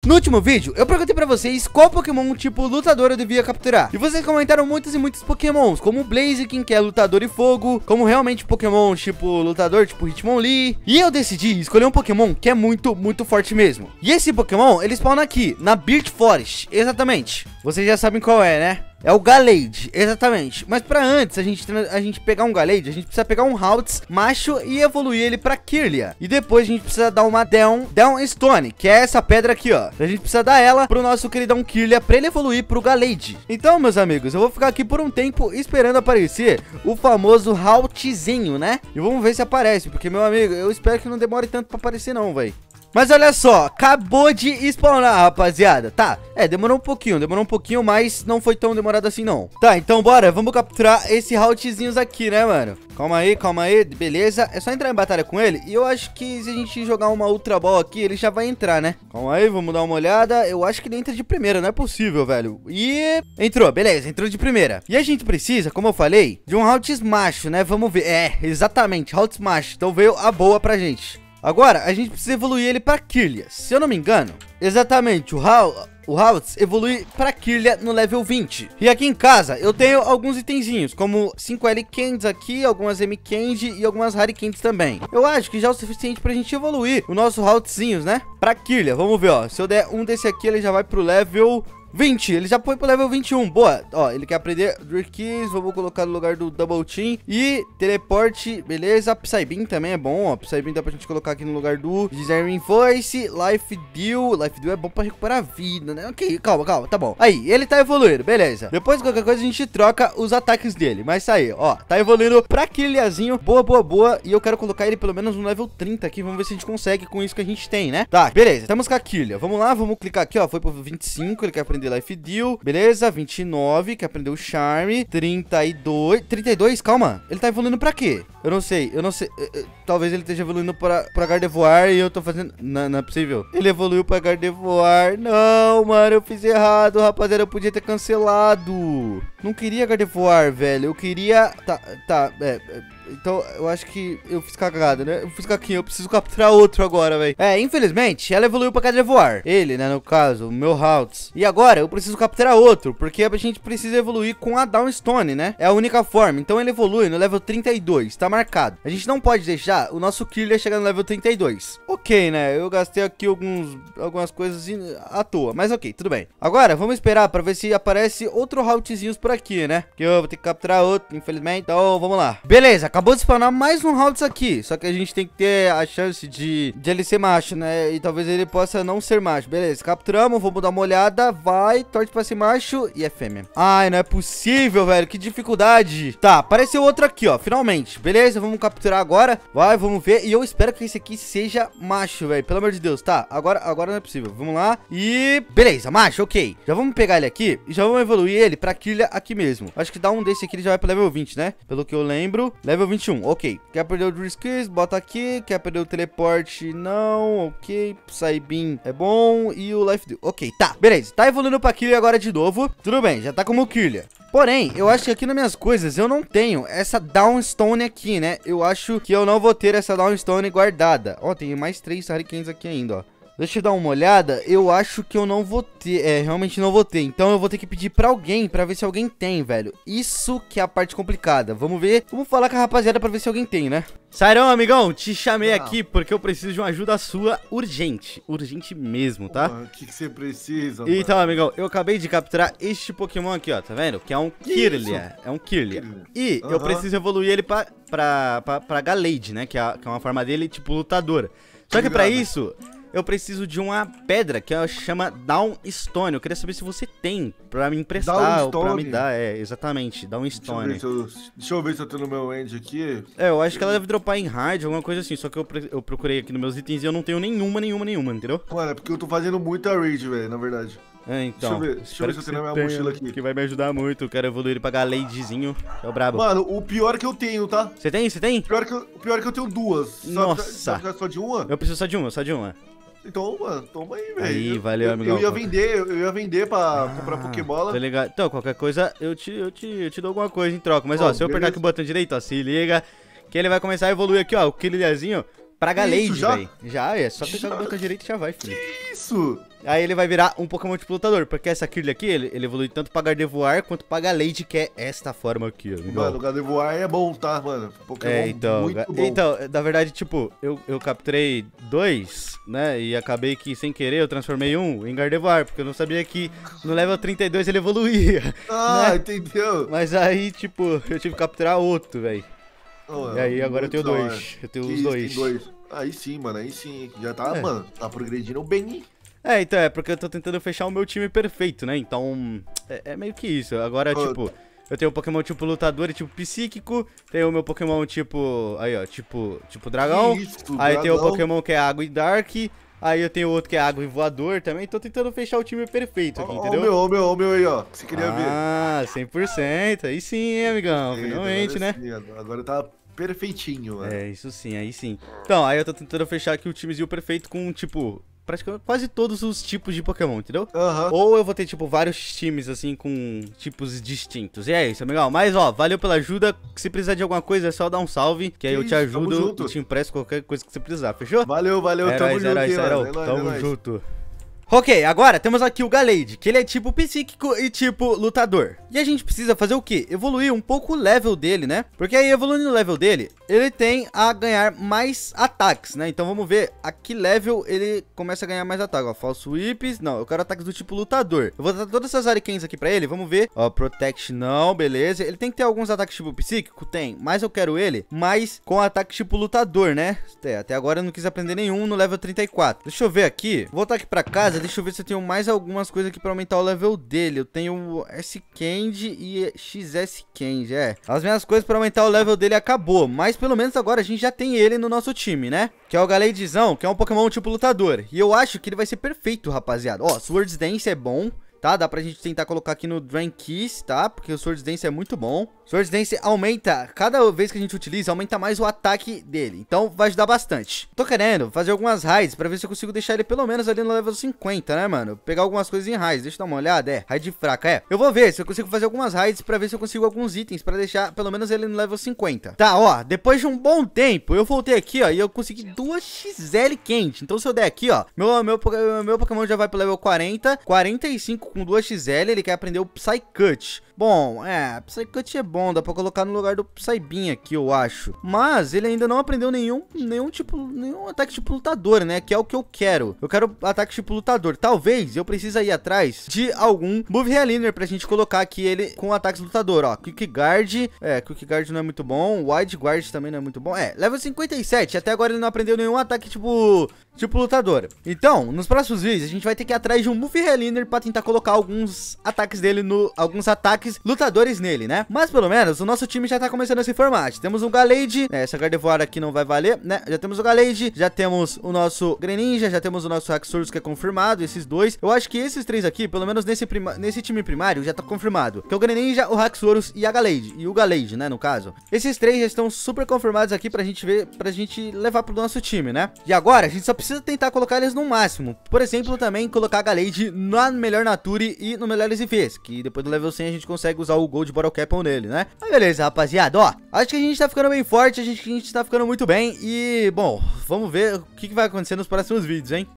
No último vídeo, eu perguntei pra vocês qual Pokémon tipo lutador eu devia capturar. E vocês comentaram muitos e muitos Pokémons, como o Blaziken, que é lutador e fogo, como realmente Pokémon tipo lutador, tipo Hitmonlee. E eu decidi escolher um Pokémon que é muito forte mesmo. E esse Pokémon, ele spawna aqui, na Birch Forest, exatamente. Vocês já sabem qual é, né? É o Gallade, exatamente. Mas pra antes a gente pegar um Gallade, a gente precisa pegar um Haltz macho e evoluir ele pra Kirlia. E depois a gente precisa dar uma Down Stone, que é essa pedra aqui, ó. A gente precisa dar ela pro nosso queridão Kirlia pra ele evoluir pro Gallade. Então, meus amigos, eu vou ficar aqui por um tempo esperando aparecer o famoso Haltzinho, né? E vamos ver se aparece, porque, meu amigo, eu espero que não demore tanto pra aparecer não, velho. Mas olha só, acabou de spawnar, rapaziada. Tá, demorou um pouquinho, mas não foi tão demorado assim, não. Tá, então bora, vamos capturar esse Haltzinhos aqui, né, mano? Calma aí, beleza. É só entrar em batalha com ele. E eu acho que se a gente jogar uma Ultra Ball aqui, ele já vai entrar, né? Calma aí, vamos dar uma olhada. Eu acho que ele entra de primeira, não é possível, velho. E entrou, beleza, entrou de primeira. E a gente precisa, como eu falei, de um Haltz macho, né? Vamos ver, exatamente, Haltz macho. Então veio a boa pra gente. Agora, a gente precisa evoluir ele pra Kirlia. Se eu não me engano, exatamente, o Haltz evolui pra Kirlia no level 20. E aqui em casa, eu tenho alguns itenzinhos, como 5 L Candies aqui, algumas M Candy e algumas Rare Candies também. Eu acho que já é o suficiente pra gente evoluir o nosso Haltzinhos, né? Pra Kirlia, vamos ver, ó. Se eu der um desse aqui, ele já vai pro level 20, ele já foi pro level 21, boa. Ó, ele quer aprender Drift Keys, vamos colocar no lugar do Double Team. E Teleporte, beleza, Psybeam também é bom, ó. Psybeam dá pra gente colocar aqui no lugar do Disarming Voice, Life Deal é bom pra recuperar a vida, né? Ok, calma, tá bom. Aí, ele tá evoluindo, beleza. Depois de qualquer coisa a gente troca os ataques dele. Mas tá aí, ó, tá evoluindo pra Kirliazinho, boa. E eu quero colocar ele pelo menos no level 30 aqui, vamos ver se a gente consegue com isso que a gente tem, né? Tá, beleza, estamos com a Kirlia. Vamos lá, vamos clicar aqui, ó, foi pro 25, ele quer aprender Life Deal, beleza, 29, que aprendeu o Charme, 32, calma, ele tá evoluindo pra quê? Eu não sei, talvez ele esteja evoluindo pra Gardevoir e eu tô fazendo, não é possível, ele evoluiu pra Gardevoir, não, mano, eu fiz errado, rapaziada, eu podia ter cancelado, não queria Gardevoir, velho, eu queria, então, eu acho que eu fiz cagada, né? Eu fiz caquinha, eu preciso capturar outro agora, velho. Infelizmente, ela evoluiu pra Gardevoir. Ele, né, no caso, o meu Haltz. E agora, eu preciso capturar outro, porque a gente precisa evoluir com a Downstone, né? É a única forma. Então, ele evolui no level 32, tá marcado. A gente não pode deixar o nosso Kirlia chegar no level 32. Ok, né? Eu gastei aqui algumas coisas à toa, mas ok, tudo bem. Agora, vamos esperar pra ver se aparece outro Haltzinhos por aqui, né? Que eu vou ter que capturar outro, infelizmente. Então, vamos lá. Beleza, acabou de spawnar mais um Haltz aqui. Só que a gente tem que ter a chance de ele ser macho, né? E talvez ele possa não ser macho. Beleza, capturamos, vamos dar uma olhada. Vai, torce pra ser macho e é fêmea. Ai, não é possível, velho. Que dificuldade. Tá, apareceu outro aqui, ó. Finalmente. Beleza, vamos capturar agora. Vai, vamos ver. E eu espero que esse aqui seja macho, velho. Pelo amor de Deus. Tá, agora não é possível. Vamos lá. E beleza, macho, ok. Já vamos pegar ele aqui e já vamos evoluir ele pra Kirlia aqui mesmo. Acho que dá um desse aqui, ele já vai pro level 20, né? Pelo que eu lembro. Level 21, ok. Quer perder o Drift Keys? Bota aqui. Quer perder o Teleporte? Não, ok. Psybeam é bom. E o Life Deal, ok, tá, beleza. Tá evoluindo pra Kirlia agora de novo. Tudo bem, já tá como Kirlia. Porém, eu acho que aqui nas minhas coisas eu não tenho essa Downstone aqui, né? Eu acho que eu não vou ter essa Downstone guardada. Ó, tem mais 3 Hurricanes aqui ainda, ó. Deixa eu dar uma olhada, eu acho que eu não vou ter, realmente não vou ter. Então eu vou ter que pedir pra alguém, pra ver se alguém tem, velho. Isso que é a parte complicada. Vamos ver, vamos falar com a rapaziada pra ver se alguém tem, né? Sairão, amigão, te chamei aqui porque eu preciso de uma ajuda sua urgente. Urgente mesmo, tá? O que você precisa, então, mano? Amigão, eu acabei de capturar este Pokémon aqui, ó, tá vendo? Que é um Kirlia, é um Kirlia. E eu preciso evoluir ele pra Gallade, né? Que é uma forma dele, tipo, lutadora. Só que pra isso... eu preciso de uma pedra que chama Downstone. Eu queria saber se você tem pra me emprestar ou pra me dar. Exatamente, Downstone. Deixa eu ver se eu tenho no meu end aqui. Eu acho que ela deve dropar em hard, alguma coisa assim. Só que eu procurei aqui nos meus itens e eu não tenho nenhuma, entendeu? Mano, é porque eu tô fazendo muita raid, velho, na verdade. Então. Deixa eu ver se eu tenho na minha mochila aqui. Que vai me ajudar muito. Eu quero evoluir ele pra Galadezinho. É o brabo. Mano, o pior é que eu tenho, tá? Você tem? O pior é que eu tenho duas. Nossa. Só de uma? Eu preciso só de uma. Então, mano, toma aí, velho. Aí, valeu, amigão. Eu ia vender pra comprar Pokébola. Tá ligado? Então, qualquer coisa, eu te dou alguma coisa em troca. Mas, ó, se eu apertar aqui o botão direito, ó, se liga, que ele vai começar a evoluir aqui, ó, o Kirliazinho pra Gallade, já? velho. Já, é só clicar com a boca direita e já vai, filho. Isso! Aí ele vai virar um Pokémon tipo lutador, porque essa Kirlia aqui, ele evolui tanto pra Gardevoir quanto pra Gallade, que é esta forma aqui, ó. Mano, o Gardevoir é bom, tá, mano? Pokémon muito bom. Então, na verdade, tipo, eu capturei 2, né, e acabei que, sem querer, eu transformei um em Gardevoir, porque eu não sabia que no level 32 ele evoluía. Ah, né? entendeu? Mas aí, tipo, eu tive que capturar outro, velho. Oh, E aí agora eu tenho muito da 2. hora. Eu tenho Que os isso, 2. tem 2. Aí sim, mano, aí sim. Já tá, É. mano, tá progredindo bem. Então, é porque eu tô tentando fechar o meu time perfeito, né? Então, é meio que isso. Agora, tipo, eu tenho o Pokémon tipo lutador e tipo psíquico. Tenho o meu Pokémon tipo, aí ó, tipo dragão. Isso, Aí tem o dragão. Pokémon que é água e dark. Aí eu tenho outro que é água e voador também. Tô tentando fechar o time perfeito aqui, entendeu? Ó o meu aí, ó. Que você queria ver. Ah, 100%. Aí sim, hein, amigão. Eita, Finalmente, né? agora sim, agora tá perfeitinho, mano. É, isso sim, aí sim. Então, aí eu tô tentando fechar aqui o timezinho perfeito com, tipo, praticamente quase todos os tipos de Pokémon, entendeu? Aham. Ou eu vou ter, tipo, vários times, assim, com tipos distintos. E é isso, amigão. Mas, ó, valeu pela ajuda. Se precisar de alguma coisa, é só dar um salve, que aí eu te Isso, tamo ajudo junto. e te empresto qualquer coisa que você precisar, fechou? Valeu, tamo junto, hein, mano. É nóis, Tamo é nóis. junto. Ok, agora temos aqui o Gallade, que ele é tipo psíquico e tipo lutador. E a gente precisa fazer o quê? Evoluir um pouco o level dele, né? Porque aí evoluindo o level dele, ele tem a ganhar mais ataques, né? Então vamos ver a que level ele começa a ganhar mais ataques. Ó, falso whips, não, eu quero ataques do tipo lutador. Eu vou dar todas essas Arikens aqui pra ele, vamos ver. Ó, protect não, beleza. Ele tem que ter alguns ataques tipo psíquico? Tem, mas eu quero ele mais com ataque tipo lutador, né? Até agora eu não quis aprender nenhum no level 34. Deixa eu ver aqui, vou voltar aqui pra casa. Deixa eu ver se eu tenho mais algumas coisas aqui pra aumentar o level dele. Eu tenho o S-Candy e XS-Candy, As minhas coisas pra aumentar o level dele acabou. Mas pelo menos agora a gente já tem ele no nosso time, né? Que é o Galadezão, que é um Pokémon tipo lutador. E eu acho que ele vai ser perfeito, rapaziada. Ó, Swords Dance é bom, tá? Dá pra gente tentar colocar aqui no Drain Kiss, tá? Porque o Swords Dance é muito bom. Swords Dance aumenta, cada vez que a gente utiliza, aumenta mais o ataque dele. Então vai ajudar bastante. Tô querendo fazer algumas raids pra ver se eu consigo deixar ele pelo menos ali no level 50, né, mano? Pegar algumas coisas em raids, deixa eu dar uma olhada, raid fraca, Eu vou ver se eu consigo fazer algumas raids pra ver se eu consigo alguns itens pra deixar pelo menos ele no level 50. Tá, ó, depois de um bom tempo, eu voltei aqui, ó, e eu consegui 2 XL quente. Então se eu der aqui, ó, meu Pokémon já vai pro level 40, 45 com 2 XL, ele quer aprender o Psycut. Bom, Psycut é bom, dá pra colocar no lugar do Psybeam aqui, eu acho. Mas ele ainda não aprendeu nenhum ataque tipo lutador, né? Que é o que eu quero. Eu quero ataque tipo lutador. Talvez eu precise ir atrás de algum Move Realiner pra gente colocar aqui ele com ataques lutador, ó. Quick Guard, Quick Guard não é muito bom. Wide Guard também não é muito bom. Level 57, até agora ele não aprendeu nenhum ataque tipo lutador. Então, nos próximos vídeos a gente vai ter que ir atrás de um Move Realiner pra tentar colocar alguns ataques dele alguns ataques lutadores nele, né? Mas pelo menos o nosso time já tá começando a se formar. Temos um Gallade, essa Gardevoir aqui não vai valer, né? Já temos o Gallade, já temos o nosso Greninja, já temos o nosso Haxorus que é confirmado, esses dois. Eu acho que esses três aqui, pelo menos nesse time primário, já tá confirmado. Que é o Greninja, o Haxorus e a Gallade. E o Gallade, né, no caso. Esses três já estão super confirmados aqui pra gente ver, pra gente levar pro nosso time, né? E agora, a gente só precisa tentar colocar eles no máximo. Por exemplo, também colocar a Gallade na melhor Nature e no melhor SVs, que depois do level 100 a gente consegue usar o Gold Bottle Cap nele, né? Mas beleza, rapaziada, ó, acho que a gente tá ficando bem forte, a gente tá ficando muito bem e, bom, vamos ver o que vai acontecer nos próximos vídeos, hein?